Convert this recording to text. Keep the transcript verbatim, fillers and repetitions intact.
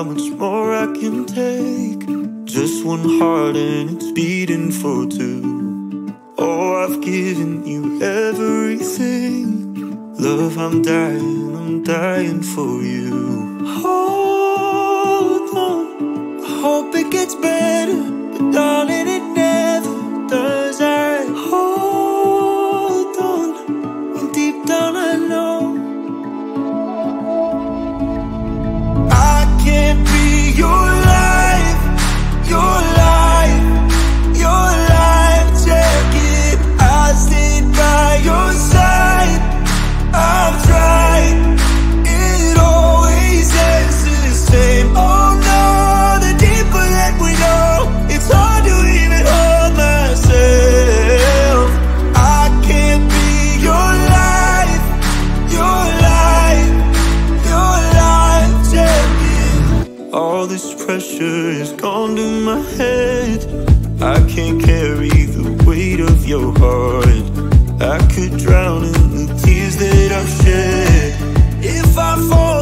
how much more I can take. Just one heart and it's beating for two. Oh, I've given you everything. Love, I'm dying, I'm dying for you. Hold on, I hope it gets better, but darling, it never does. I hold on, and deep down I know I can't be your life, your life, your life jacket. I stayed by your side, I've tried, it always ends the same. Oh no, the deeper that we go, it's hard to even hold myself. I can't be your life, your life, your life jacket. All this pressure is gone to my head. I can't carry the weight of your heart. I could drown in the tears that I've shed. If I fall